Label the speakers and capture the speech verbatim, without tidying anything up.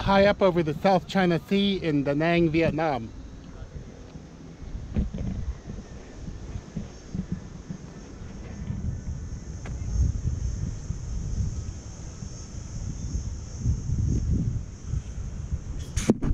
Speaker 1: high up over the South China Sea in Da Nang, Vietnam.